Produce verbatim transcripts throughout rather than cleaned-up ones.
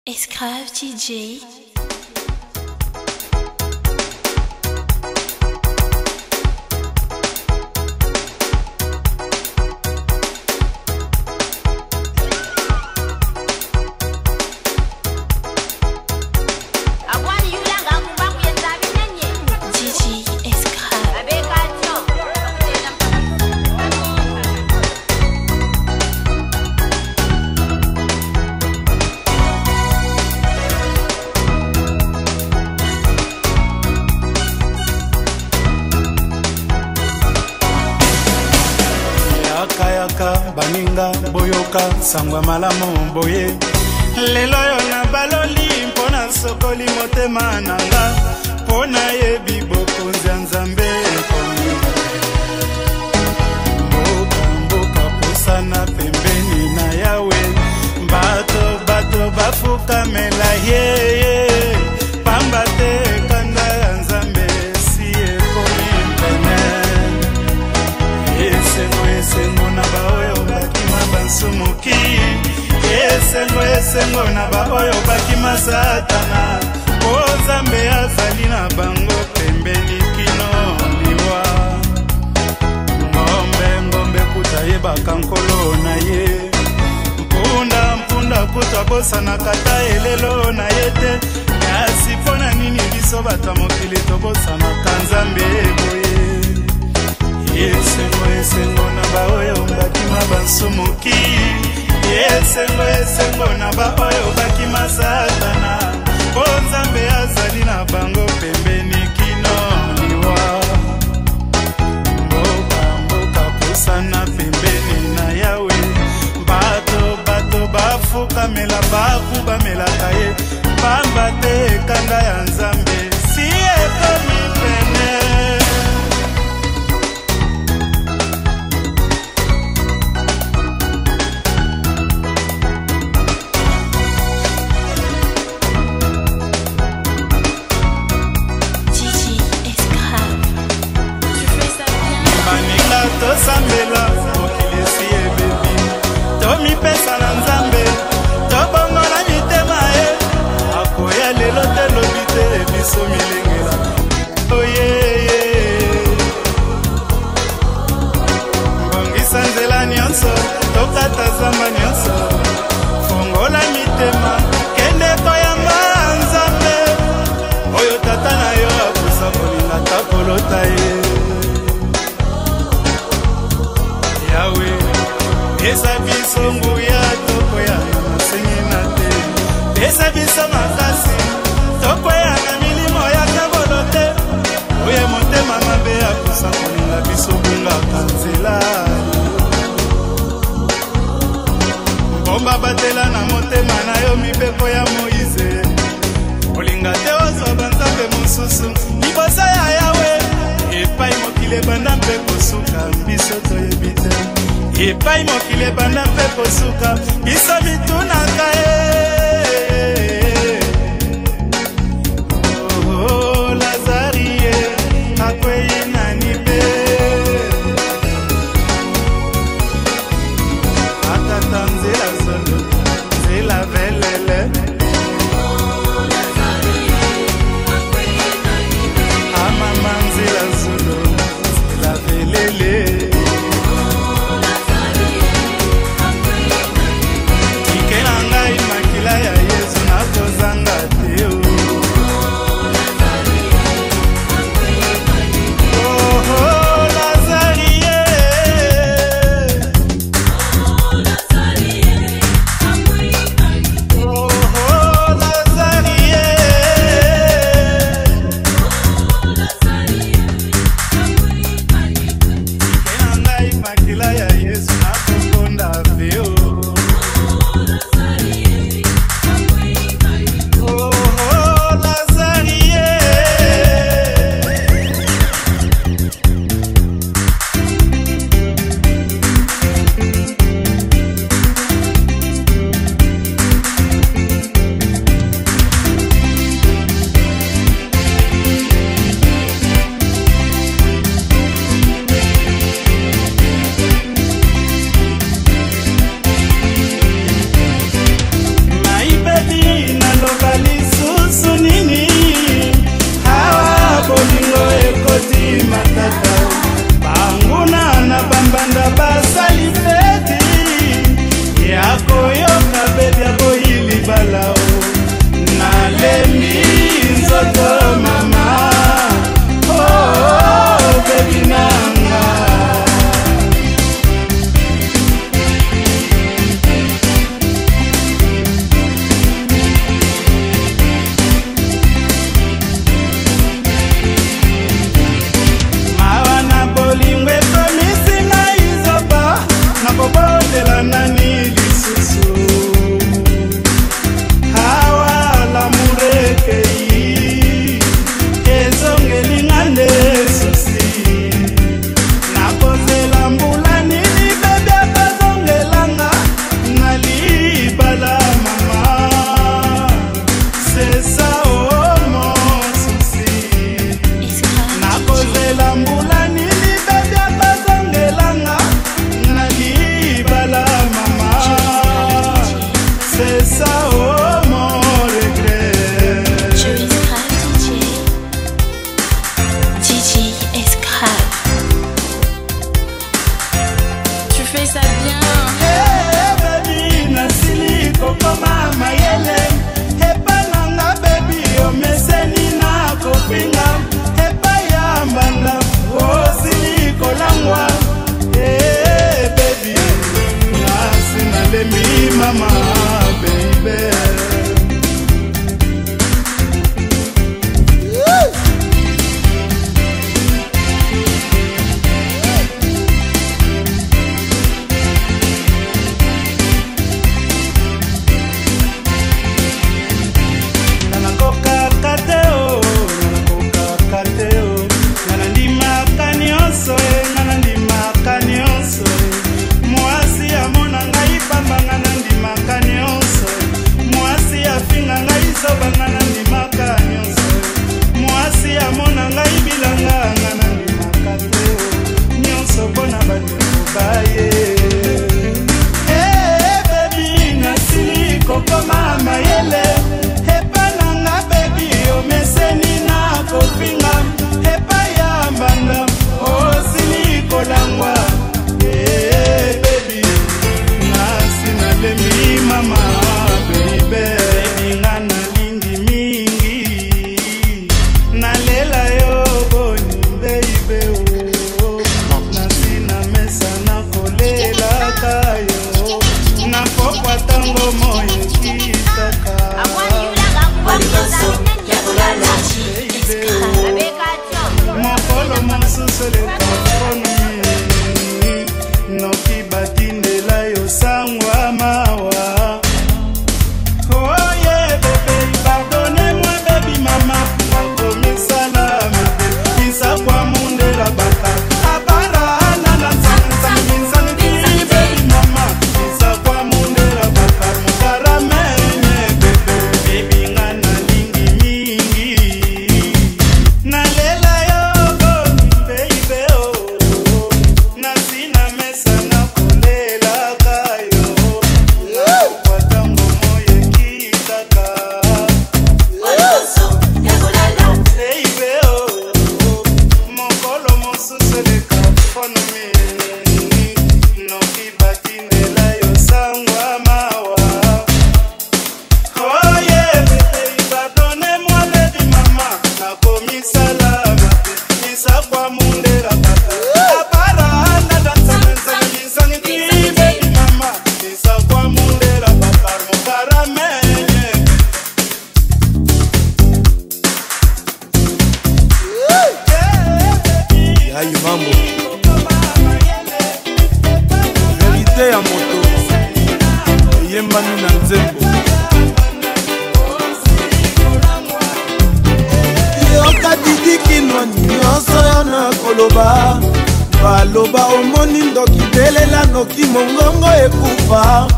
Escrave D J. Baninga boyoka sangwa malamu boye lelo yo na baloli mpona sokoli motema nanga pona yebi bokonzi ya Nzambe komi mboka mboka pusana pembeni na yawe bato bato bafuka mela ye pamba te kanda ya Nzambe si ekomi mpene esengo esengo na baoyo Sumuki esengo esengo na ba oyo bakima satana o Nzambe azali na bango pembeni kino liwa ngombe ngombe kuta yebaka nkolo na ye mpunda mpunda kuta bosana kata elelo na ye te kasi mpona nini biso bata mokili tobosanaka Nzambe boye esengo esengo na ba oyo bakima bansumuki esengo esengo na ba oyo bakima satana o Nzambe azali na bango pembeni kino liwa mboka mboka pusana pembeni na yawe bato bato bafuka mela baku bamelaka ye pamba te kanda ya Nzambe si ekomi pene. Tosambela mokili esi ebebi tomipesa na Nzambe tobongola mitema ye akoya lelo te lobi te biso milengela oyeye mbongisa nzela nyonso tokata zamba nyonso fongola mitema kende koyamba Nzambe oyo tata na yo akosa kolinga takolota ye yawe esa biso nguya tokoya na sengina te esa biso makasi tokoya na milimo ya kabolo te oye motema mabe akosa kolinga biso bungaka nzela mbomba batela na motema na yo mibeko ya Moize olinga te ozwa banzambe mosusu liboso ya yawe epai mokili ebanda mpe kosuka biso toyebi te epai mokili ebanda mpe kosuka biso mitunaka ye oh, Lazari ye akwei nani be atata nzela solo nzela velele amama nzela solo nzela velele na nzembo yoka didi kinwani nyonso yo na koloba baloba omoni ndoki belela noki mongongo ekufa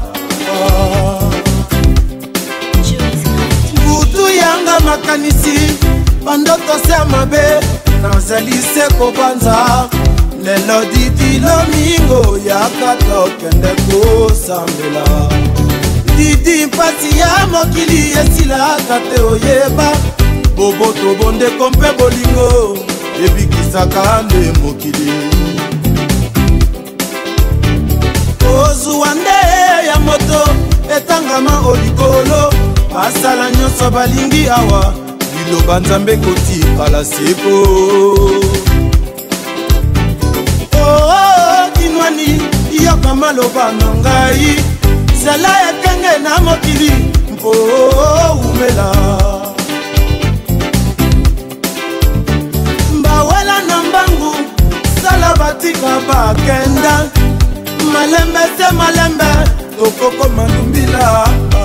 butu yanga makanisi bandoto se mabe nazali se kobanza lelo didi lomingo yaka tokende kosambela didi mpasi ya mokili esilaka te oyeba boboto bondeko mpe bolingo ebikisaka nde mokili ozwa nde ya moto etangama olikolo basala nyonso balingi awa liloba nzambe kotikala seko kinwani yoka maloba na ngai zala ekenge na mokili mpo umela mbawela na mbangu sala batika bakenda malembe se malembe tokoko malumbila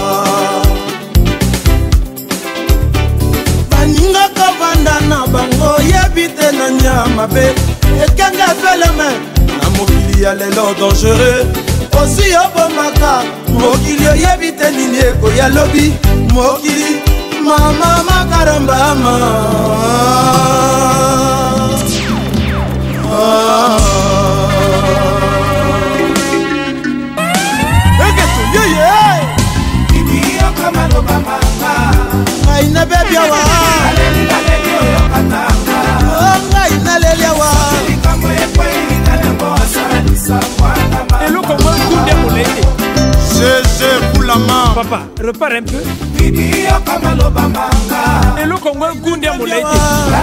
baningaka banda na bango yebi te na nyama be ekenge feleme na mokili ya lelo dangereux osi yobombaka mokili oyebi te nini ekoya lobi mokili mama makarambama eketo yeye ngai na bebiawa ngai na leliawa eloko mwa nkunde molende Gégé pour la main. papa repars un peu eloko mwa nkunde molende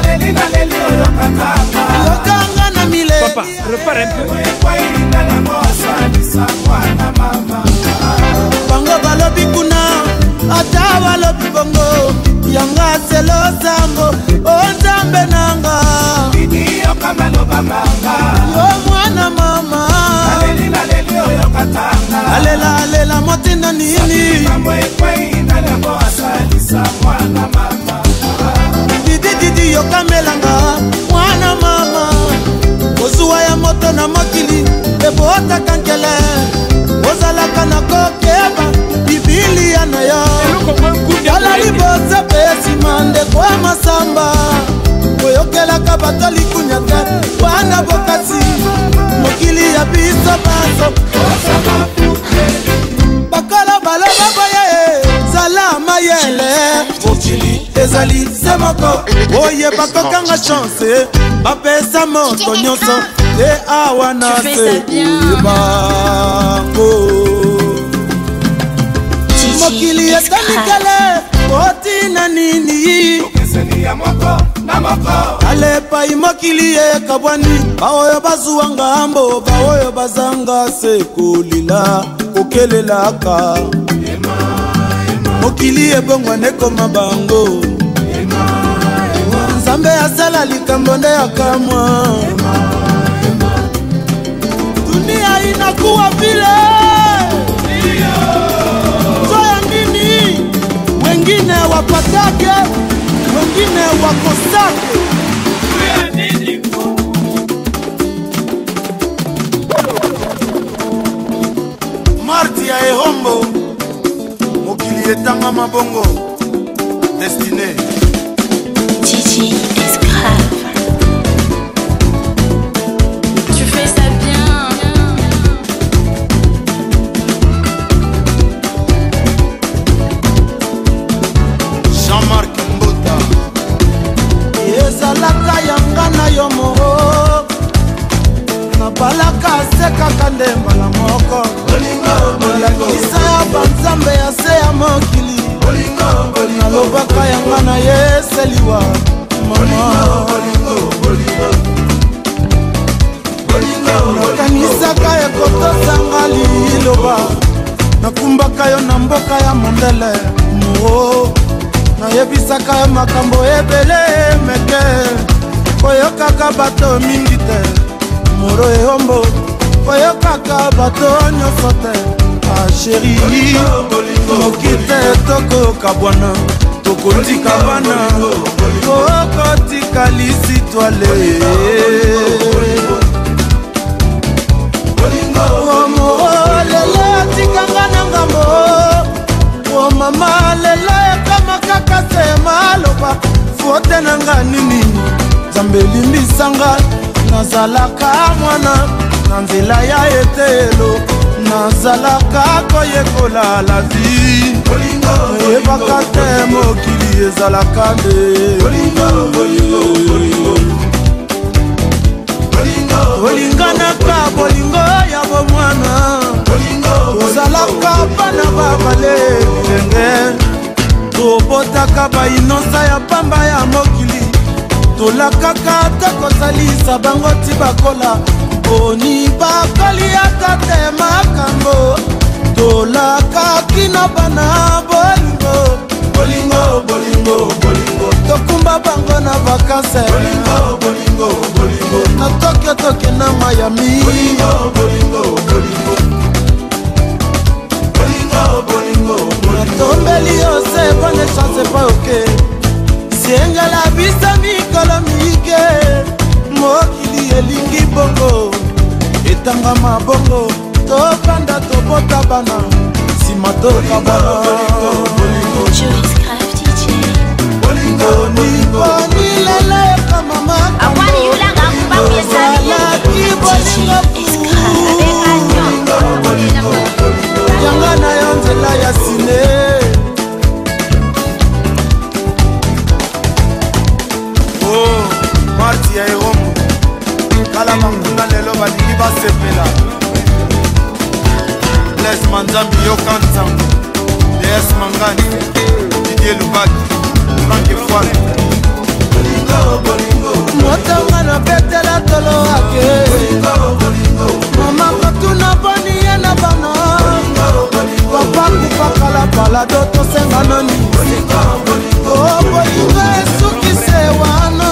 yokanga na mile papa repars un peu bango balobi kuna ata balobi bongo yanga selo sango onzambe nanga yo mwana mama alela alela motinda nini didi didi yokamelanga mwana mama ozuwa ya moto na mokili ebotaka nkele ozalaka na kokeba bibilia na yo tala liboso mpe nsima ndeko ya masamba oyokelaka bato likunya te wana bokasi mokili ya biso baso bakala baloba boye zala mayele mokili ezali se moko oye bakokanga chance bapesa moto nyonso te awa na se bango mokili etanikele otina nini alepai mokili ekabwani baoyo bazuwa ngambo baoyo bazanga se kolila kokelelaka mokili ebongwana ekoma bango nzambe asala likambo nde akamwa dunia inakuwa vile soya nini wengine wapatake wengine wakosake marti ya ehombo mokili etanga mabongo destiné Gigi is grave. Tu fais ça bien. Jean-Marc Mbota ezalaka yanga na yo moro nabalaka sekaka nde mbala moko olakisa ya banzambe ya se ya mokili nalobaka yanga na ye seliwa mama nakanisaka ekotosanga liloba nakumbaka yo na mboka ya mondele moo nayebisaka yo makambo ebele meke koyokaka bato mingi te moro ehombo koyokaka bato nyonso te asheri mokite tokoyoka bwana tokotika bana tokotika lisitwale lelo tikanga na ngambo o mama lelo ekama kaka se maloba fote nanga nini nzambe limbisanga nazalaka mwana na nzela ya etelo nazalaka koyekola la vie eyebaka te mokili ezalaka nde olinganaka bolingo ya bomwana tozalaka bana babale bilenge tobotaka bainosa ya pamba ya mokili tolakaka te kozalisa bango ti bakola boni bakoli ata te makambo tolakaki na bana bolingo bolingo bolingo bolingo tokumba bango na vakanse bolingo bolingo bolingo na tokyo toke na Miami bolingo bolingo bolingo bolingo bolingo natombeli ose bonne chance pa oke siengala bisa mikolo mike mokili elingi bongo etanga mabongo tokanda tobota bana nsima tokabana boniboni lele kama makalaki bolingo yanga na yo nzela ya sine oh marti ya eromo kala makunda lelo balingi basepela les manzambi yokanza ds mangani didie lubaki franke foile motanga na betela tolo ake mama kotuna boni ye na bana papa kupakala balado tosenga nani o bolingo esukise wana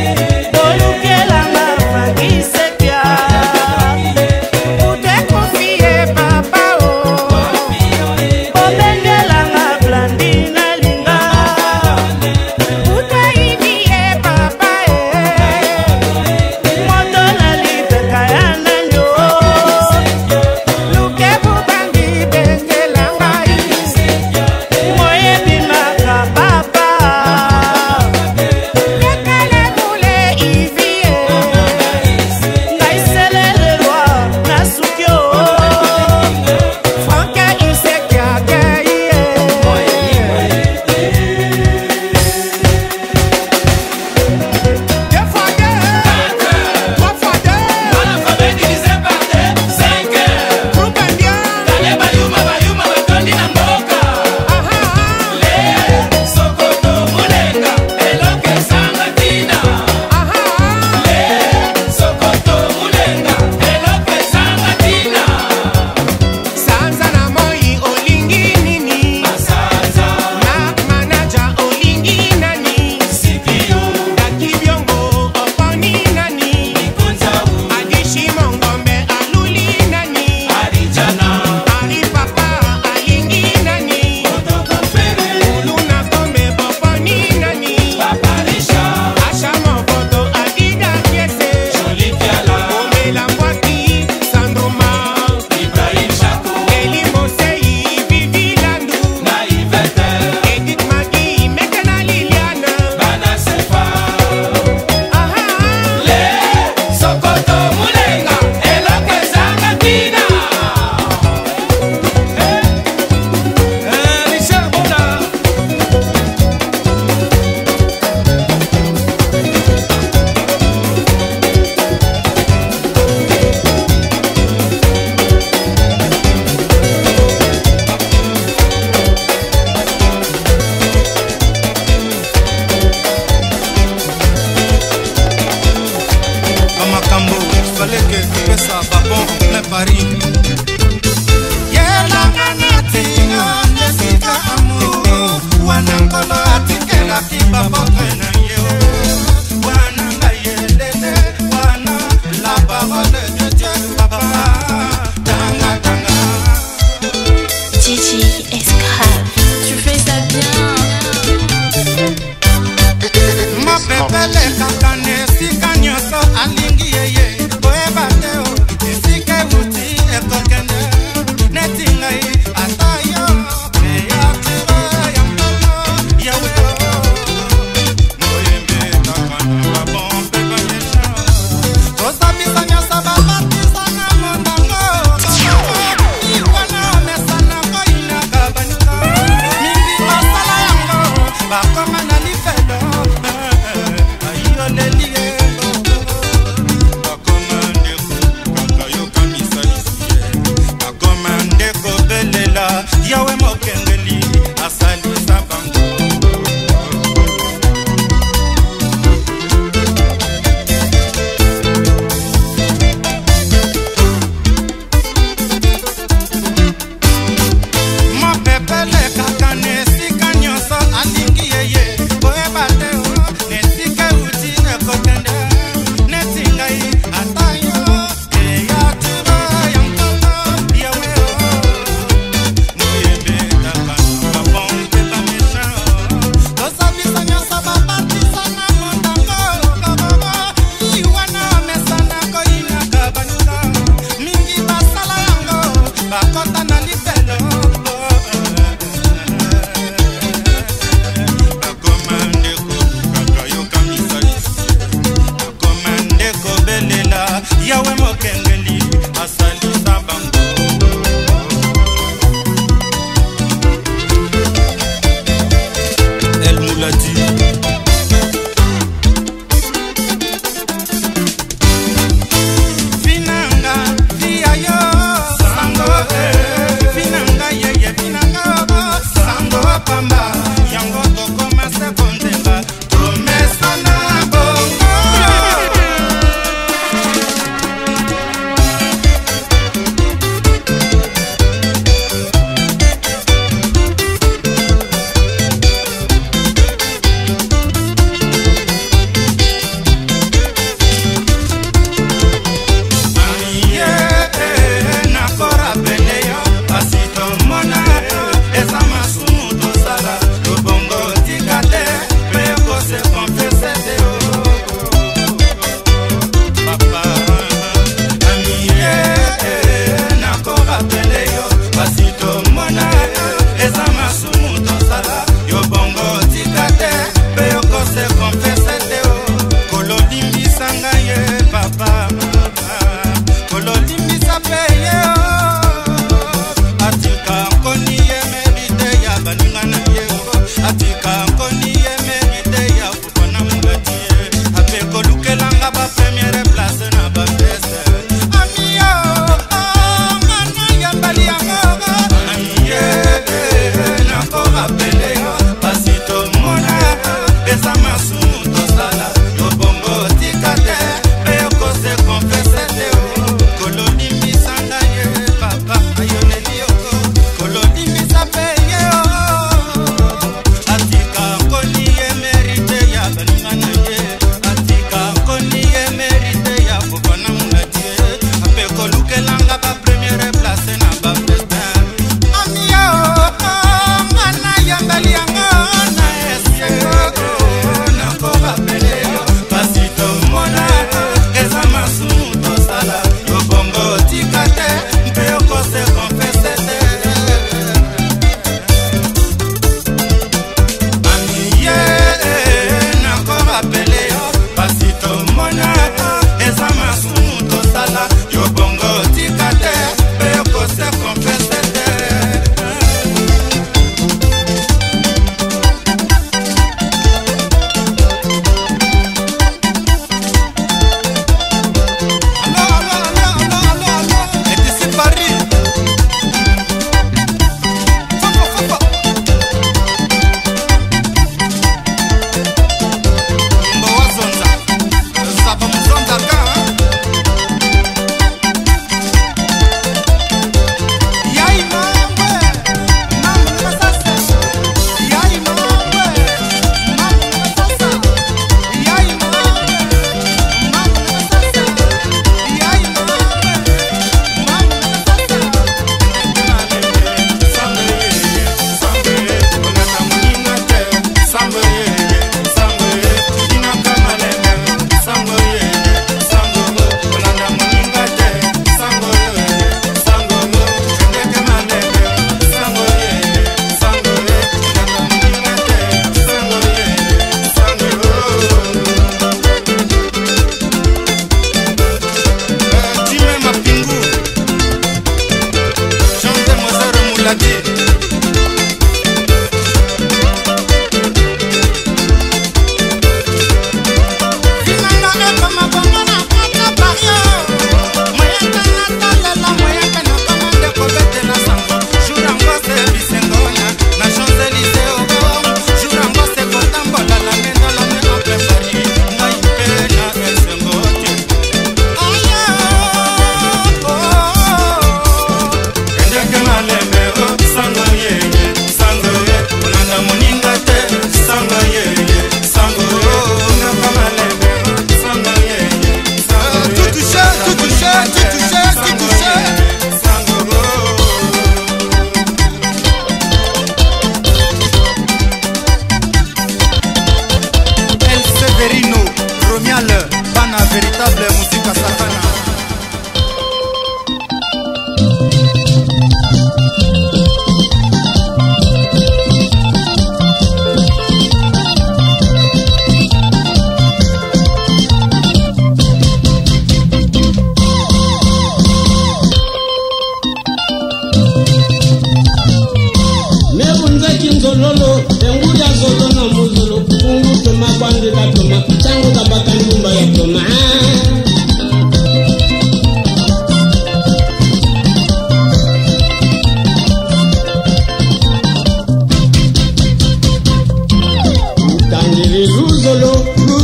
Confie Escrave. Tu fais ça bien. Ma pepele kakane sika nyoso alingi yeye boeba teo sika uti ekokende netingai atayo ya tira ya mama ya wewe moyembe takana bombe banesha tosa bisanya sababa tisana mondango ikwana mesana ko ina kabanyuka mingi masala yango bakoma na lifelo yawe mokengeli asali sabango mopepele kakane sika nyonso alingi yeye boyeba te nesika uti ekokende netingai atayo eyatira ya mkolo yawe yawe mokengeli asali sabango El Moulati Finanga via yo sango Finanga yeye finanga sango pamba yango toko mase kontemba promesa na bongo Esa masumu to sala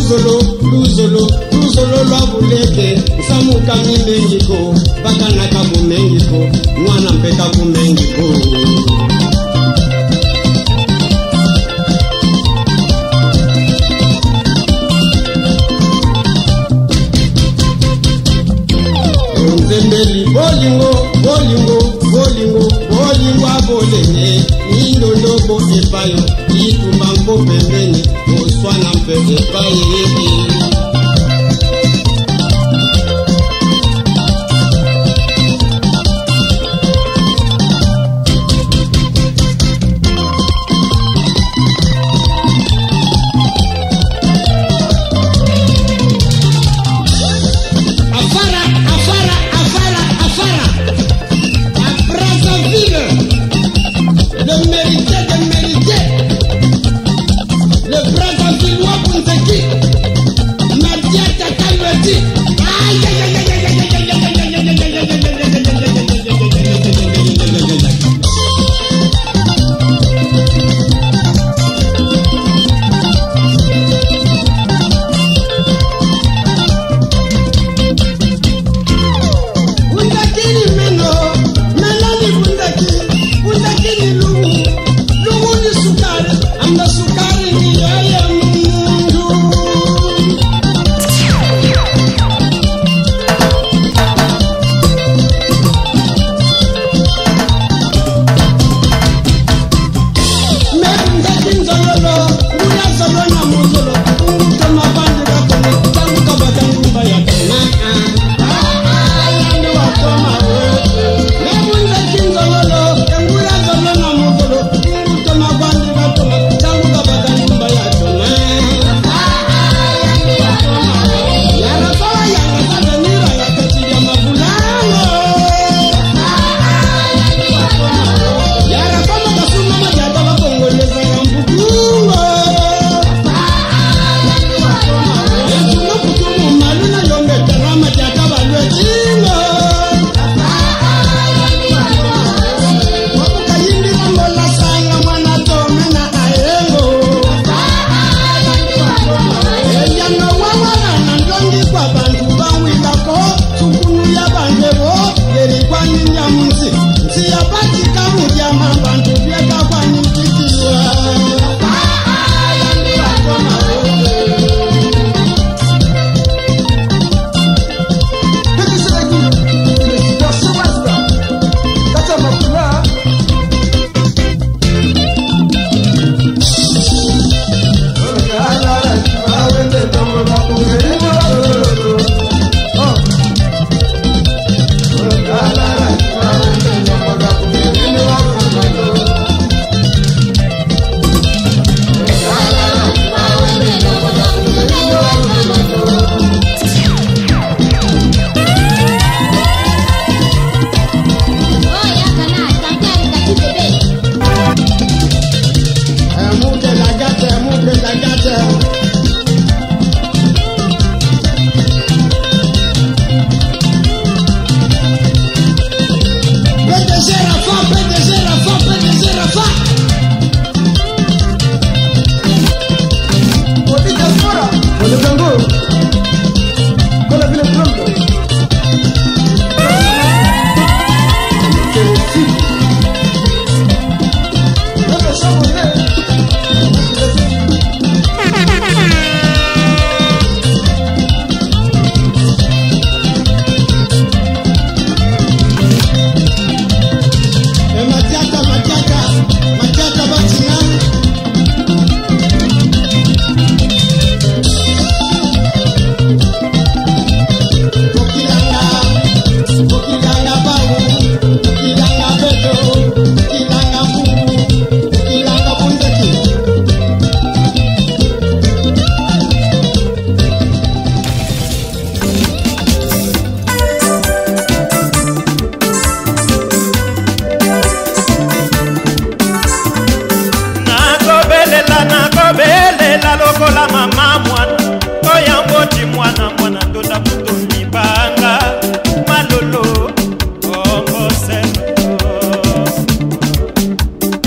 luzolo luzolo luzolo lwa buleke samuka mingiko baka naka kumengiko mwana mpeka kumengiko Zembeli bolingo bolingo bolingo bolingo abolene indolobo epayo itumba mpo pembeni oswana mpe epaye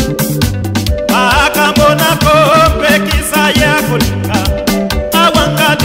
Awanga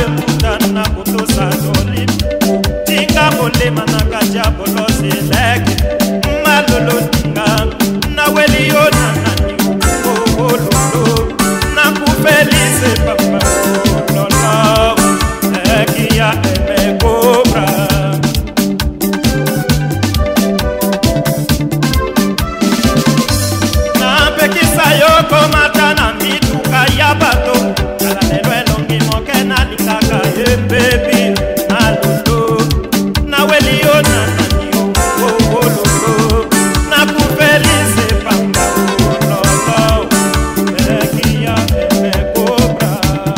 yokomata na mituka ya bato kala lelo elongi moke nalingaka ye bebi nalolo nawelio nanani ololo nakupelise pamba ololo ekia emekobra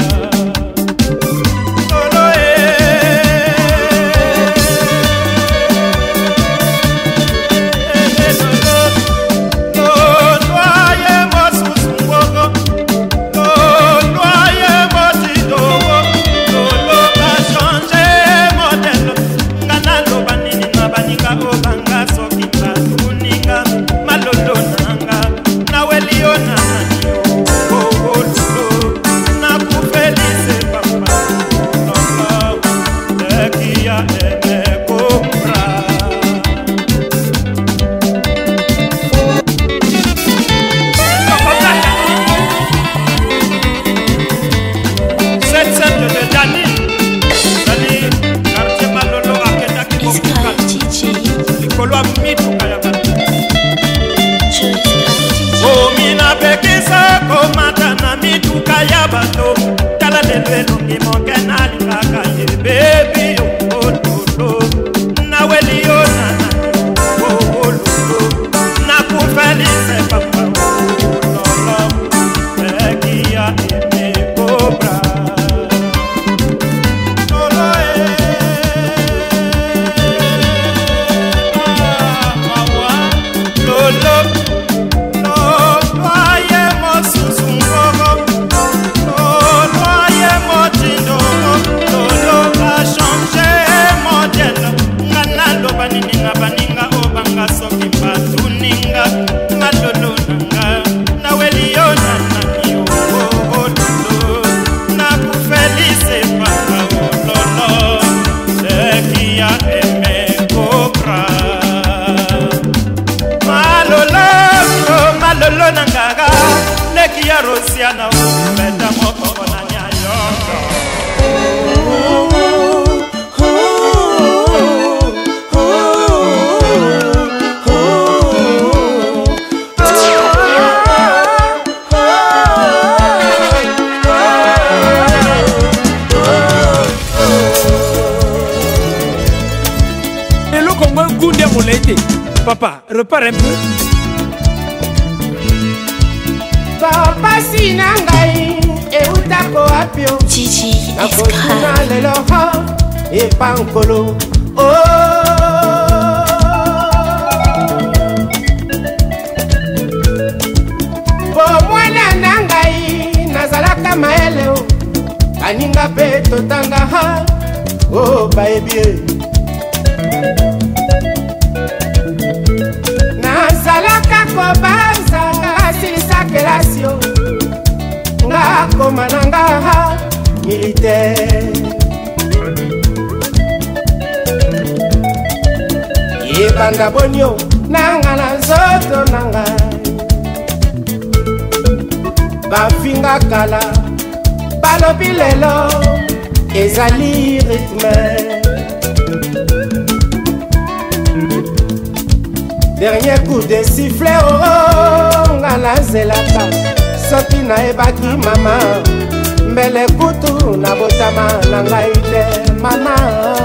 lolo Rosiana, beta moko na nyayongo. Et le Congo Goundia Moulete. Papa, repars un peu. Pasi na ngai eutako apio Gigi akotuna lelo epankolo po mwana na ngai nazalaka maele o kaninga mpe totanga o baebie nazalaka kobanza asilisakelacio nga koma na nga militaire yebanda bonio nanga na nzoto na ngai bafinga kala balobi lelo ezali rythme dernier coup de sifflet oh nga nazelaka soki nayebaki mama mbele kutu na botama na ngai te mama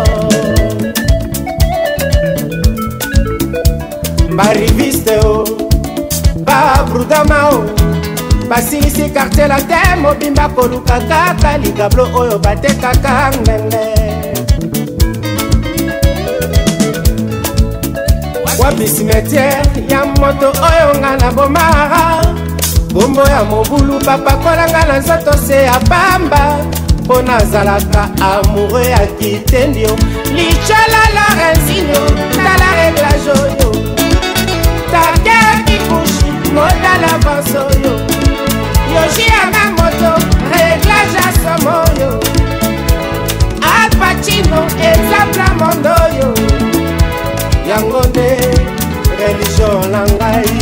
bariviste o babrudama o basilisi quartier la te mobimba koluka kaka ligablo oyo batekaka ngenge wapi cimetière ya moto oyo nga na bomara bombo ya mobulu bapakolanga na nzoto se ya pamba mpo nazalaka amoureux ya kitendio lichola lorenzinio tala reglage oyo take kikushi modala banse oyo yoji yanga moto reglage ya somo oyo alpacino exemple mondo oyo yango nde religion na ngai.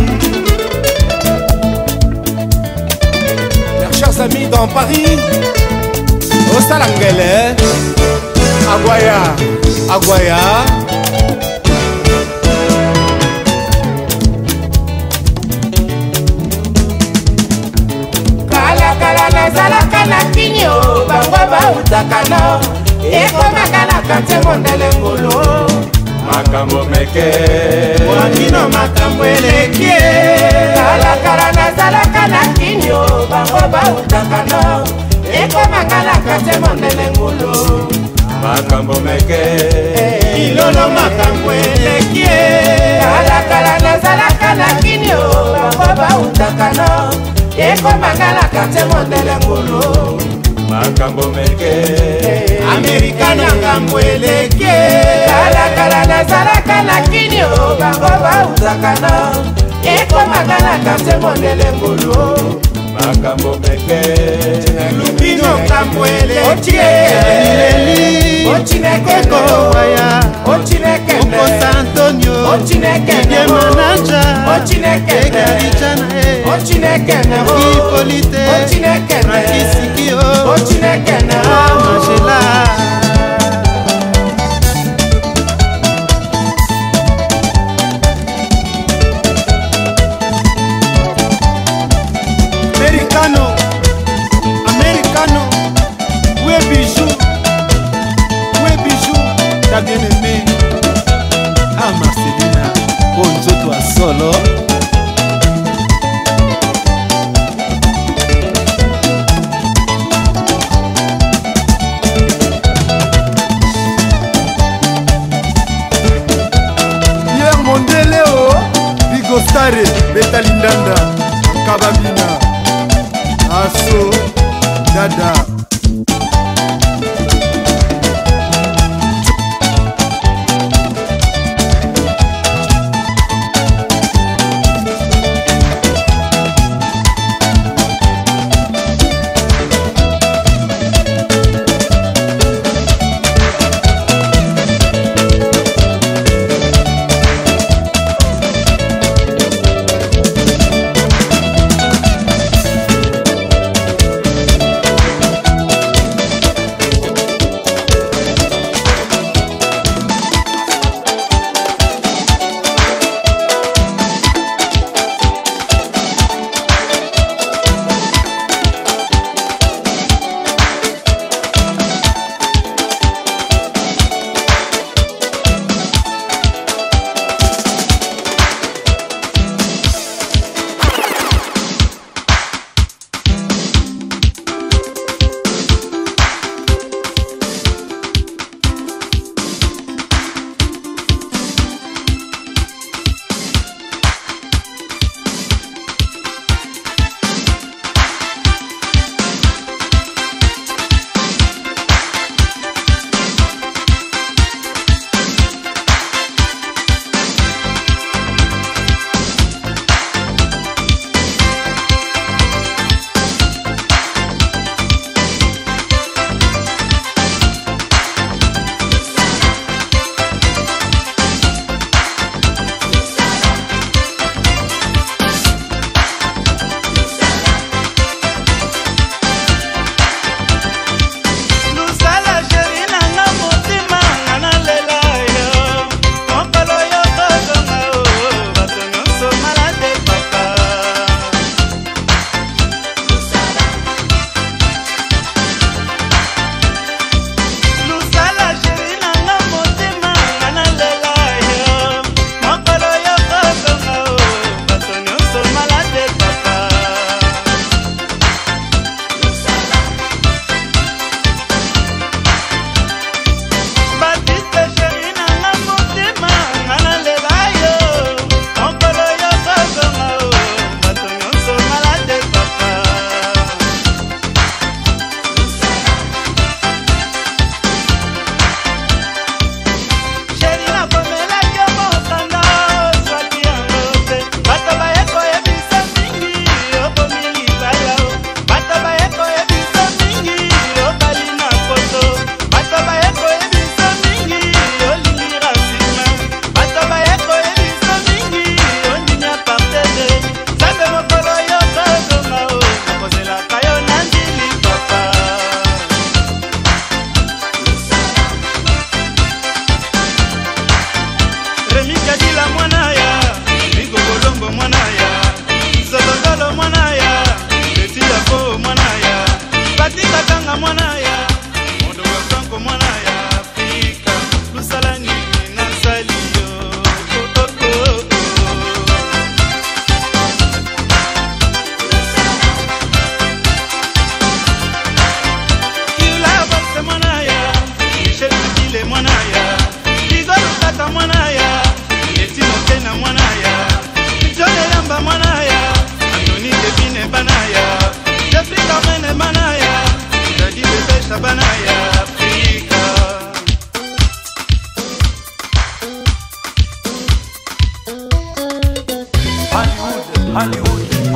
Mes chers amis dans Paris, au Salangele, Aguaya, Aguaya. nazalaka na kinio bango bautaka no ekomakalaka te mondele ngulu makambo meke wakino makambo eleki kalakala nazalaka na kinio bango bautaka no ekomakalaka te mondele ngulu makambo meke ilolo makambo eleki kalakala nazalaka na kinio bango bautaka no ekomakalaka te mondele ngulu makambo meke amerikana ngambo eleki kalakala nazalaka na kinio bango bautaka no ekomakalaka te mondele ngulu makambo meke lupino ngambo eleki ochineke kowaya ochineke Okosa Antonio ochineke Ide manaja ochineke Egarichana ochineke Ipolite ochineke Frankisikio ochineke Angela Americano Americano Où est Bijou Où est Bijou Ta bien-aimée Ah Marcelina Bonjour toi solo Pierre Mondeleo Bigo Stare Betalindanda Kababina Asso Dada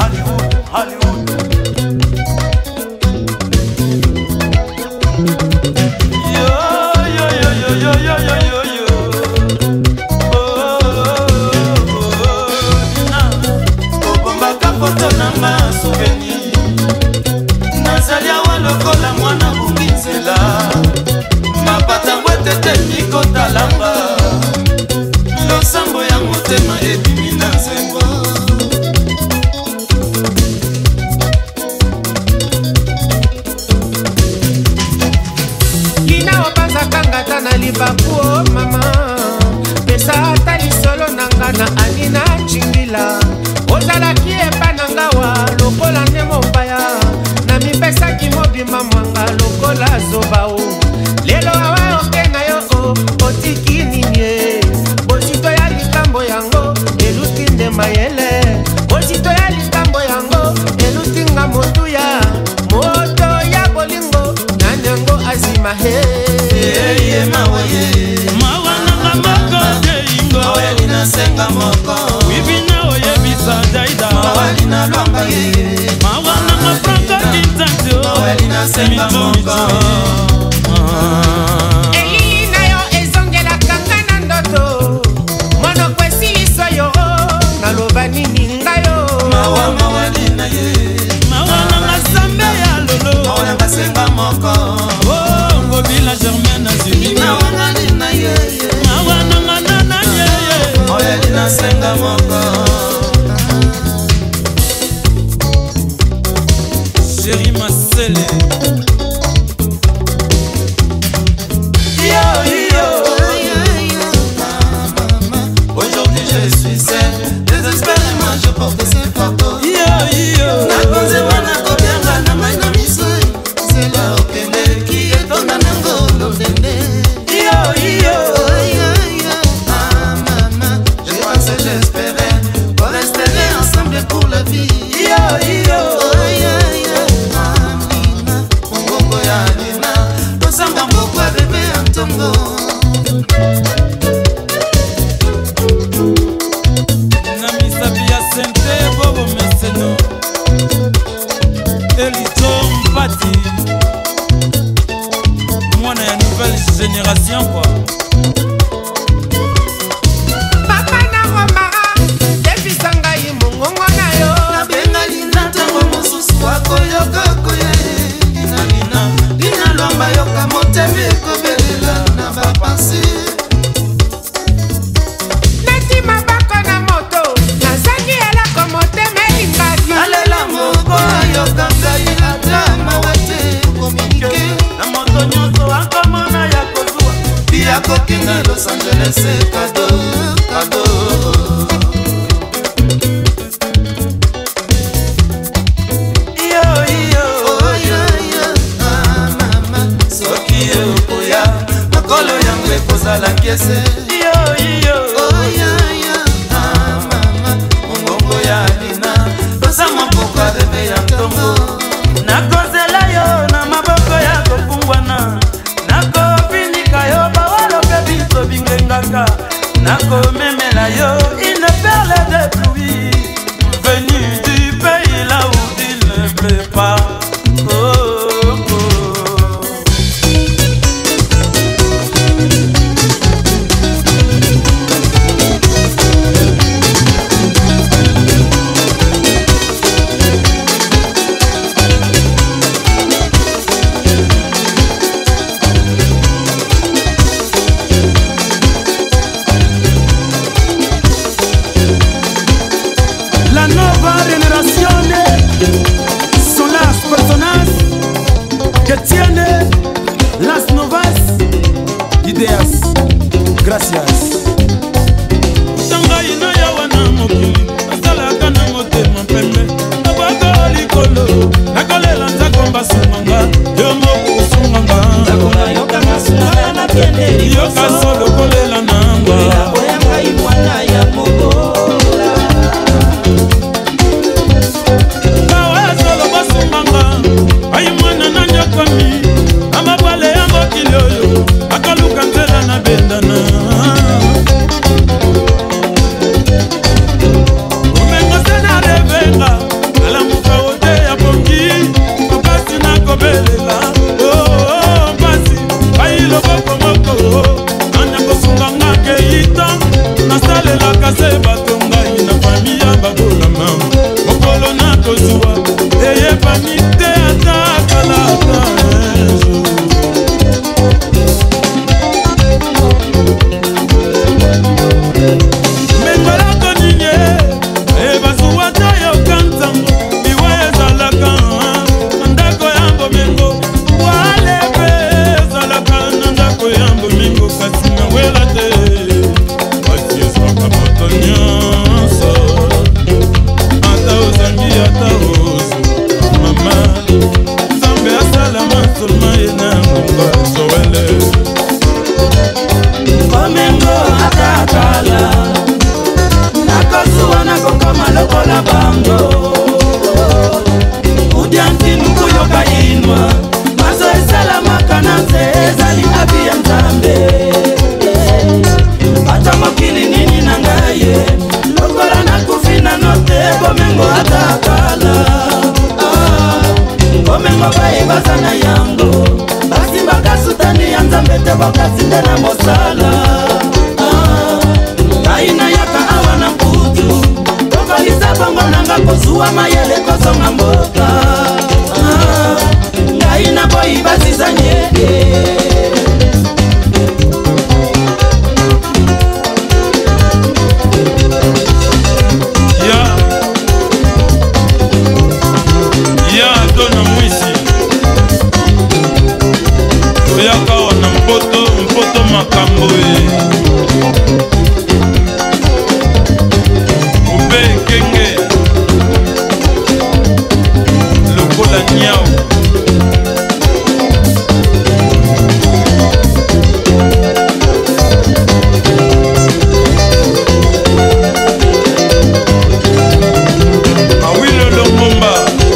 Hollywood, Hollywood. Yo, yo, yo, yo, yo, yo, yo, yo, yo. Oh, oh, oh, oh. Obombaka foto nanga souvenir. Nazali awa lokola mwana bunginzela. Mapata ngwetete nikotalanga. Losambo ya motema ebimi na nzengo. Lina obanzaka ta na libaku o mama. Pesa ata lisolo nanga na anina chingila. Ozalaki epa nanga wa lokola nde mopaya. Na mipesaki mobima mwanga lokola zobao. Lelo awa oke na yo o otiki nini. Bosito ya likambo yango eluti nde mayele. Bosito ya likambo yango eluti nga motuya. Moto ya bolingo nanyango azima he. Ye mawaye mawana ngamako ingo mawali na senga moko wibina oye bisa daida mawali na lwanga ye mawana ngafranga kintanto mawali na senga moko. Eli na yo ezongela kanga na ndoto. Mono kwesi liso yo naloba nini ngayo. Mawa mawali na ye mawana ngasambe ya lolo mawali ngasenga moko. Oh ngobila Germaine azimi mawana na ye mawana ngana na ye mawali na senga moko. Chérie Marcelle. Aujourd'hui je suis seule, désespérément je porte ces photos. Yo yo nakonze wana kobianga na mai na miso. C'est là okende qui est ton nango lodende. Yo yo ah maman, je pensais j'espérais qu'on resterait ensemble pour la vie. Yo yo ah Nina, mongongo ya Nina, tosanga mbokwa bébé Antongo. Bobo Meseno Elito Mpati mwana ya nouvelle génération quoi. Papa na romara defisa ngai mongongo na yo. Nabengali na ntango mosusu akoyoka koye. Lina lina lina lwamba yoka motema ekobelela na bapansi. Kokinga Los Angeles kado kado. Yo yo oh yo yo ah mama soki okoya makolo yango ekozala kiese. Yo yo oh yo yo ah mama mongongo ya Lina tosama mpoka bebe ya ntongo. Nakozela yo na maboko ya kofungwana. Bingengaka nako memela yo une perle de pluie venue du pays là où il ne pleut pas. Oh, oh. Gracias. Shangai na yawa na mokili asalaka na motema pembe abaka likolo nakolela nzakomba sumanga yo moko sumanga zakona yoka masumanga na piende yoka solo kolela nangwa oyanga imwana ya mokola bawa solo basumanga ayi mwana na nyokomi amabale ya mokili oyo akaluka nzela na bendana. zuwa eyebani te ata kalata ezo mengolako ninye ebazuwa tayo kantango iwe ezalaka ndako yango mengo walebe ezalaka na ndako yango mengo kasi nawela te basi ezwaka moto nyonso ata ozangi ata ozuka mama nzambe asala masolma ye na ngomba zoele komengo atakala nakosuwa nakokoma lokola bango udiantinu kuyoka inwa maso esalamaka na nze ezali abi ya nzambe ata mokili nini na ngaye lokola nakufi nano te komengo atakala komengo baye baza na yango basimbaka sutani ya nzambe te bokasi nde na mosala ngai nayaka awa na mputu tokolisa bongo nanga kozuwa mayele kozonga mboka ngai na boyi basiza nyeke toyaka wana mpoto mpoto makambo e ube kenge lokola nyao awilo longomba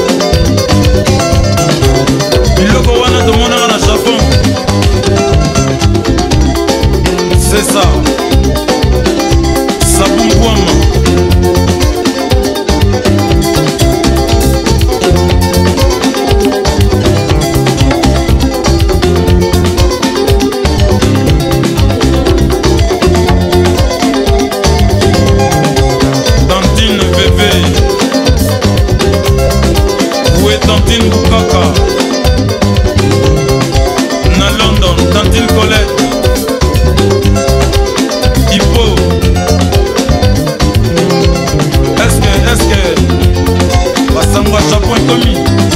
biloko wana tomonaka na Japon. C'est ça. Sabumbwama. Tantine bébé. Où est Tantine Bukaka? Na London, Tantine Colette. Hippo. Est-ce que, est-ce que Basangwa Japon est commis?